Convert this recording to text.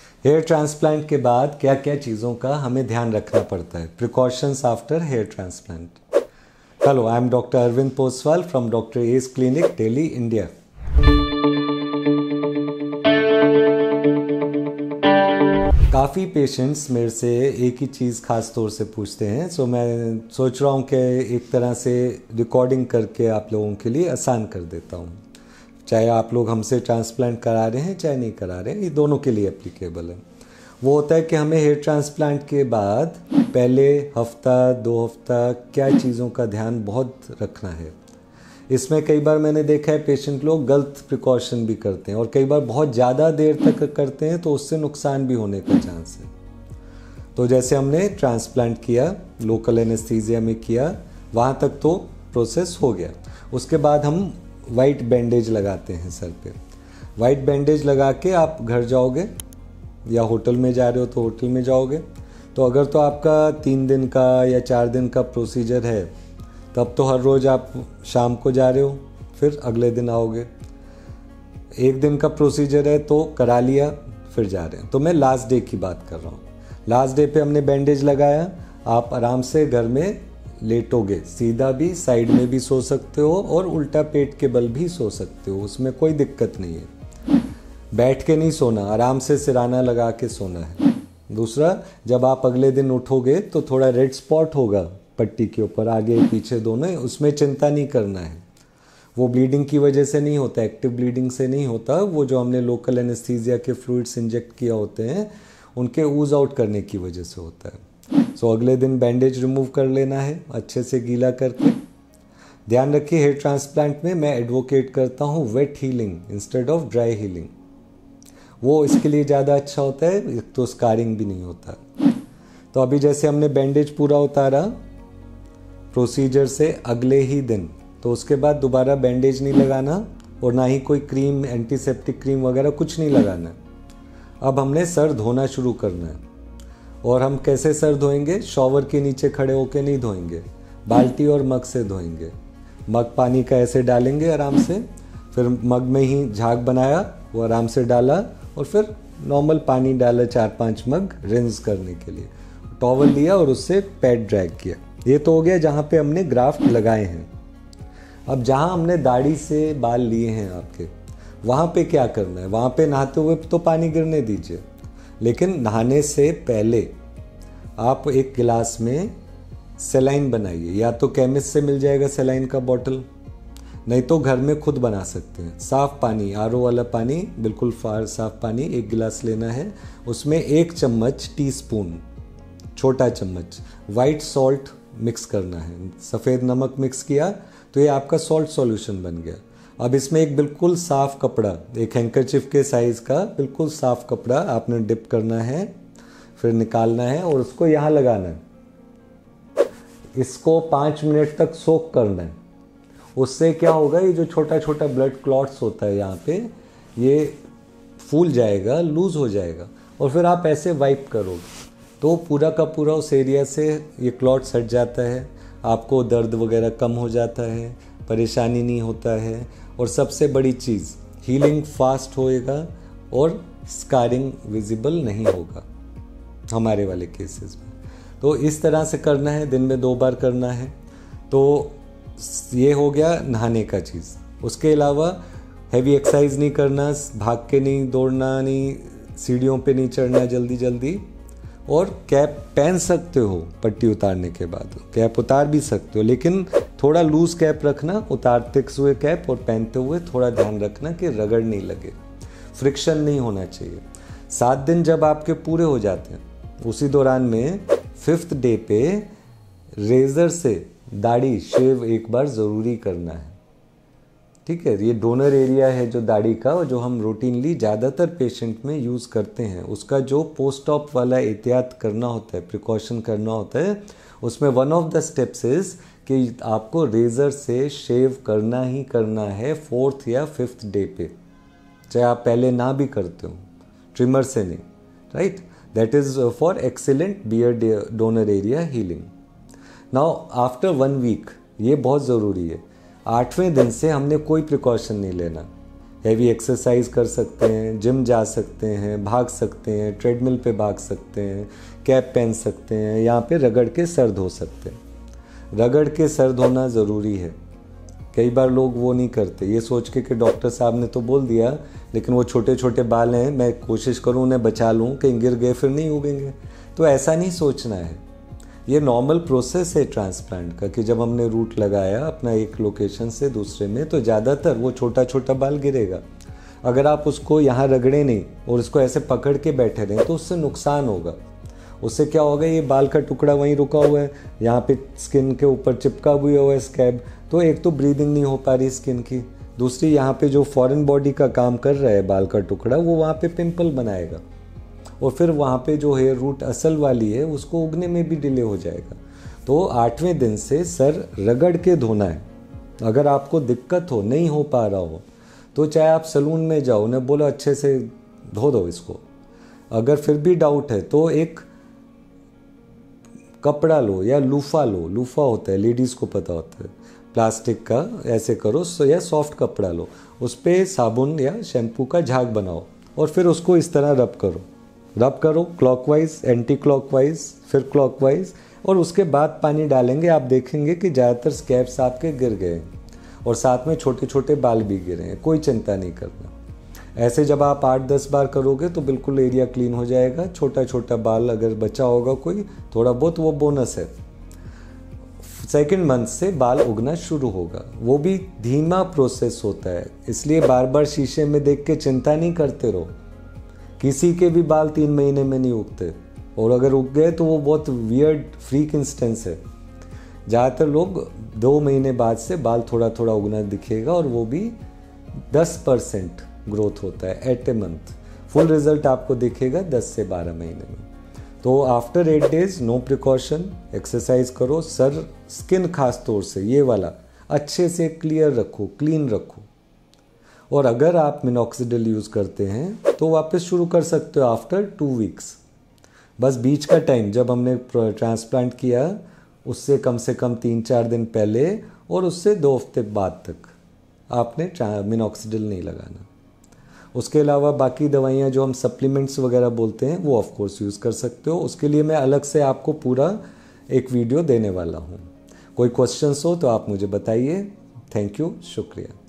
Hair transplant के बाद क्या क्या चीज़ों का हमें ध्यान रखना पड़ता है, precautions after hair transplant. Hello, I am doctor Arvind Poswal from doctor S clinic, Delhi, India. काफ़ी पेशेंट्स मेरे से एक ही चीज़ खास तौर से पूछते हैं, सो मैं सोच रहा हूँ कि एक तरह से रिकॉर्डिंग करके आप लोगों के लिए आसान कर देता हूँ। चाहे आप लोग हमसे ट्रांसप्लांट करा रहे हैं चाहे नहीं करा रहे हैं, ये दोनों के लिए एप्लीकेबल है। वो होता है कि हमें हेयर ट्रांसप्लांट के बाद पहले हफ्ता 2 हफ्ता क्या चीज़ों का ध्यान बहुत रखना है। इसमें कई बार मैंने देखा है पेशेंट लोग गलत प्रिकॉशन भी करते हैं और कई बार बहुत ज़्यादा देर तक करते हैं तो उससे नुकसान भी होने का चांस है। तो जैसे हमने ट्रांसप्लांट किया, लोकल एनेस्थीसिया में किया, वहाँ तक तो प्रोसेस हो गया। उसके बाद हम वाइट बैंडेज लगाते हैं सर पे। वाइट बैंडेज लगा के आप घर जाओगे या होटल में जा रहे हो तो होटल में जाओगे। तो अगर तो आपका 3 दिन का या 4 दिन का प्रोसीजर है तब तो हर रोज़ आप शाम को जा रहे हो, फिर अगले दिन आओगे। 1 दिन का प्रोसीजर है तो करा लिया, फिर जा रहे हैं। तो मैं लास्ट डे की बात कर रहा हूँ। लास्ट डे पे हमने बैंडेज लगाया, आप आराम से घर में लेटोगे, सीधा भी, साइड में भी सो सकते हो और उल्टा पेट के बल भी सो सकते हो, उसमें कोई दिक्कत नहीं है। बैठ के नहीं सोना, आराम से सिराना लगा के सोना है। दूसरा, जब आप अगले दिन उठोगे तो थोड़ा रेड स्पॉट होगा पट्टी के ऊपर, आगे पीछे दोनों, उसमें चिंता नहीं करना है। वो ब्लीडिंग की वजह से नहीं होता, एक्टिव ब्लीडिंग से नहीं होता, वो जो हमने लोकल एनेस्थीसिया के फ्लूइड्स इंजेक्ट किया होते हैं उनके ऊज आउट करने की वजह से होता है। सो अगले दिन बैंडेज रिमूव कर लेना है अच्छे से गीला करके। ध्यान रखिए, हेयर ट्रांसप्लांट में मैं एडवोकेट करता हूँ wet healing instead of dry healing. वो इसके लिए ज़्यादा अच्छा होता है, तो स्कारिंग भी नहीं होता। तो अभी जैसे हमने बैंडेज पूरा उतारा प्रोसीजर से अगले ही दिन, तो उसके बाद दोबारा बैंडेज नहीं लगाना और ना ही कोई क्रीम, एंटीसेप्टिक क्रीम वगैरह कुछ नहीं लगाना। अब हमने सर धोना शुरू करना है। और हम कैसे सर धोएंगे? शॉवर के नीचे खड़े होकर नहीं धोएंगे, बाल्टी और मग से धोएंगे। मग पानी का ऐसे डालेंगे आराम से, फिर मग में ही झाग बनाया, वो आराम से डाला और फिर नॉर्मल पानी डाला 4-5 मग रिंस करने के लिए। टॉवल लिया और उससे पैड ड्रैग किया। ये तो हो गया जहाँ पे हमने ग्राफ्ट लगाए हैं। अब जहाँ हमने दाढ़ी से बाल लिए हैं आपके, वहाँ पे क्या करना है? वहाँ पे नहाते हुए तो पानी गिरने दीजिए, लेकिन नहाने से पहले आप एक गिलास में सेलाइन बनाइए। या तो केमिस्ट से मिल जाएगा सेलाइन का बॉटल, नहीं तो घर में खुद बना सकते हैं। साफ़ पानी, आरओ वाला पानी, बिल्कुल साफ़ पानी 1 गिलास लेना है। उसमें 1 चम्मच, टीस्पून, छोटा चम्मच वाइट सॉल्ट मिक्स करना है। सफ़ेद नमक मिक्स किया तो ये आपका सॉल्ट सॉल्यूशन बन गया। अब इसमें एक बिल्कुल साफ़ कपड़ा, एक हैंकरचिफ के साइज़ का बिल्कुल साफ़ कपड़ा आपने डिप करना है, फिर निकालना है और उसको यहाँ लगाना है। इसको 5 मिनट तक सोक करना है। उससे क्या होगा, ये जो छोटा छोटा ब्लड क्लॉट्स होता है यहाँ पे, ये फूल जाएगा, लूज़ हो जाएगा और फिर आप ऐसे वाइप करोगे तो पूरा का पूरा उस एरिया से ये क्लॉट्स हट जाता है। आपको दर्द वगैरह कम हो जाता है, परेशानी नहीं होता है और सबसे बड़ी चीज़, हीलिंग फास्ट होएगा और स्कारिंग विजिबल नहीं होगा हमारे वाले केसेस में। तो इस तरह से करना है, दिन में 2 बार करना है। तो ये हो गया नहाने का चीज़। उसके अलावा हैवी एक्सरसाइज नहीं करना, भाग के नहीं दौड़ना, नहीं सीढ़ियों पे नहीं चढ़ना जल्दी जल्दी। और कैप पहन सकते हो पट्टी उतारने के बाद, कैप उतार भी सकते हो, लेकिन थोड़ा लूज कैप रखना, उतारते हुए कैप और पहनते हुए थोड़ा ध्यान रखना कि रगड़ नहीं लगे, फ्रिक्शन नहीं होना चाहिए। 7 दिन जब आपके पूरे हो जाते हैं, उसी दौरान में 5th डे पे रेज़र से दाढ़ी शेव एक बार ज़रूरी करना है। ठीक है, ये डोनर एरिया है जो दाढ़ी का, और जो हम रूटीनली ज़्यादातर पेशेंट में यूज़ करते हैं, उसका जो पोस्ट ऑप वाला एहतियात करना होता है, प्रिकॉशन करना होता है, उसमें one of the steps is कि आपको रेज़र से शेव करना ही करना है 4th या 5th डे पे, चाहे आप पहले ना भी करते हो, ट्रिमर से नहीं, right. That is for excellent beard donor area healing. Now after 1 week, ये बहुत ज़रूरी है, 8वें दिन से हमने कोई प्रिकॉशन नहीं लेना। हैवी एक्सरसाइज कर सकते हैं, जिम जा सकते हैं, भाग सकते हैं, ट्रेडमिल पे भाग सकते हैं, कैप पहन सकते हैं, यहाँ पे रगड़ के सर धो सकते हैं। रगड़ के सर धोना ज़रूरी है। कई बार लोग वो नहीं करते, ये सोच के कि डॉक्टर साहब ने तो बोल दिया, लेकिन वो छोटे छोटे बाल हैं, मैं कोशिश करूँ उन्हें बचा लूँ, कहीं गिर गए फिर नहीं उगेंगे। तो ऐसा नहीं सोचना है। ये नॉर्मल प्रोसेस है ट्रांसप्लांट का कि जब हमने रूट लगाया अपना एक लोकेशन से दूसरे में, तो ज़्यादातर वो छोटा छोटा बाल गिरेगा। अगर आप उसको यहाँ रगड़े नहीं और उसको ऐसे पकड़ के बैठे रहें तो उससे नुकसान होगा। उससे क्या होगा, ये बाल का टुकड़ा वहीं रुका हुआ है, यहाँ पे स्किन के ऊपर चिपका हुआ है स्कैब, तो एक तो ब्रीदिंग नहीं हो पा रही स्किन की, दूसरी यहाँ पे जो फॉरेन बॉडी का काम कर रहा है बाल का टुकड़ा, वो वहाँ पे पिंपल बनाएगा और फिर वहाँ पे जो हेयर रूट असल वाली है उसको उगने में भी डिले हो जाएगा। तो 8वें दिन से सर रगड़ के धोना है। अगर आपको दिक्कत हो, नहीं हो पा रहा हो, तो चाहे आप सलून में जाओ, उन्हें बोलो अच्छे से धो दो इसको। अगर फिर भी डाउट है तो एक कपड़ा लो या लूफा लो, लूफा होता है, लेडीज़ को पता होता है, प्लास्टिक का, ऐसे करो या सॉफ्ट कपड़ा लो, उस पर साबुन या शैम्पू का झाग बनाओ और फिर उसको इस तरह रब करो क्लॉकवाइज, एंटी क्लॉकवाइज, फिर क्लॉकवाइज, और उसके बाद पानी डालेंगे। आप देखेंगे कि ज़्यादातर स्कैब्स आपके गिर गए और साथ में छोटे छोटे बाल भी गिरे हैं। कोई चिंता नहीं करना। ऐसे जब आप 8-10 बार करोगे तो बिल्कुल एरिया क्लीन हो जाएगा। छोटा छोटा बाल अगर बचा होगा कोई थोड़ा बहुत, वो बोनस है। 2nd मंथ से बाल उगना शुरू होगा। वो भी धीमा प्रोसेस होता है, इसलिए बार बार शीशे में देख के चिंता नहीं करते रहो। किसी के भी बाल 3 महीने में नहीं उगते, और अगर उग गए तो वो बहुत वियर्ड फ्रीक इंस्टेंस है। ज़्यादातर लोग 2 महीने बाद से बाल थोड़ा थोड़ा उगना दिखेगा, और वो भी 10% ग्रोथ होता है at a month. Full result आपको दिखेगा 10 से 12 महीने में। तो after 8 days no precaution, exercise करो, सर स्किन खास तौर से ये वाला अच्छे से क्लियर रखो, क्लीन रखो। और अगर आप मिनॉक्सिडिल यूज़ करते हैं तो वापस शुरू कर सकते हो आफ्टर 2 वीक्स। बस बीच का टाइम जब हमने ट्रांसप्लांट किया उससे कम से कम 3-4 दिन पहले और उससे 2 हफ्ते बाद तक आपने मिनॉक्सिडिल नहीं लगाना। उसके अलावा बाकी दवाइयाँ जो हम सप्लीमेंट्स वगैरह बोलते हैं वो ऑफ कोर्स यूज़ कर सकते हो। उसके लिए मैं अलग से आपको पूरा एक वीडियो देने वाला हूँ। कोई क्वेश्चंस हो तो आप मुझे बताइए। थैंक यू, शुक्रिया।